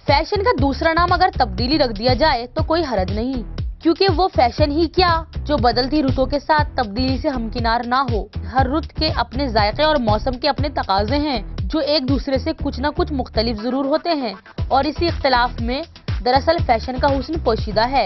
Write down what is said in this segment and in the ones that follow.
Fashion का दूसरा नाम अगर तब्दीली रख दिया जाए तो कोई हरज नहीं, क्योंकि वो फैशन ही क्या जो बदलती रुतों के साथ तब्दीली से हमकिनार ना हो। हर रुत के अपने जायके और मौसम के अपने तकाजे हैं जो एक दूसरे से कुछ न कुछ मुख्तलिफ जरूर होते हैं, और इसी इख्तिलाफ में दरअसल फैशन का हुस्न पोशीदा है।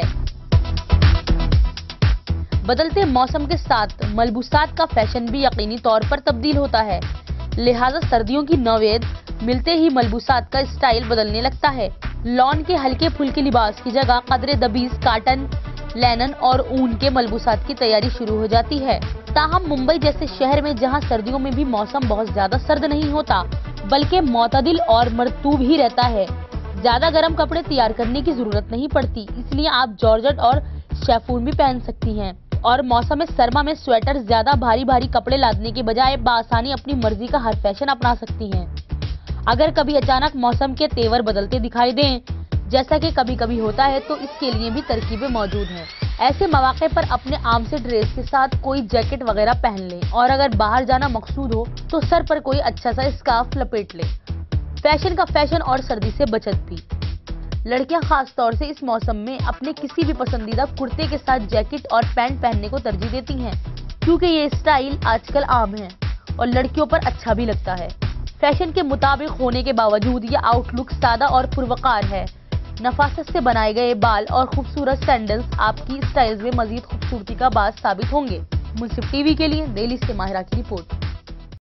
बदलते मौसम के साथ मलबूसात का फैशन भी यकीनी तौर पर तब्दील होता है, लिहाजा सर्दियों की नवेद मिलते ही मलबूसात का स्टाइल बदलने लगता है। लॉन के हल्के फुल्के लिबास की जगह कदरे दबीज काटन, लेनन और ऊन के मलबूसात की तैयारी शुरू हो जाती है। ताहम मुंबई जैसे शहर में जहां सर्दियों में भी मौसम बहुत ज्यादा सर्द नहीं होता बल्कि मोतदिल और मरतूब ही रहता है, ज्यादा गर्म कपड़े तैयार करने की जरूरत नहीं पड़ती, इसलिए आप जॉर्जेट और शेफून भी पहन सकती हैं। और मौसम सरमा में स्वेटर ज्यादा भारी भारी कपड़े लादने के बजाय बआसानी अपनी मर्जी का हर फैशन अपना सकती हैं। अगर कभी अचानक मौसम के तेवर बदलते दिखाई दें, जैसा कि कभी कभी होता है, तो इसके लिए भी तरकीबें मौजूद हैं। ऐसे मौके पर अपने आम से ड्रेस के साथ कोई जैकेट वगैरह पहन लें, और अगर बाहर जाना मकसूद हो तो सर पर कोई अच्छा सा स्कार्फ लपेट लें। फैशन का फैशन और सर्दी से बचत भी। लड़कियां खास तौर से इस मौसम में अपने किसी भी पसंदीदा कुर्ते के साथ जैकेट और पैंट पहनने को तरजीह देती हैं, क्योंकि ये स्टाइल आजकल आम है और लड़कियों पर अच्छा भी लगता है। फैशन के मुताबिक होने के बावजूद ये आउटलुक सादा और पुरवकार है। नफासत से बनाए गए बाल और खूबसूरत सैंडल्स आपकी स्टाइल में मजीद खूबसूरती का बास साबित होंगे। मुंसिफ टीवी के लिए दिल्ली से माहिरा की रिपोर्ट।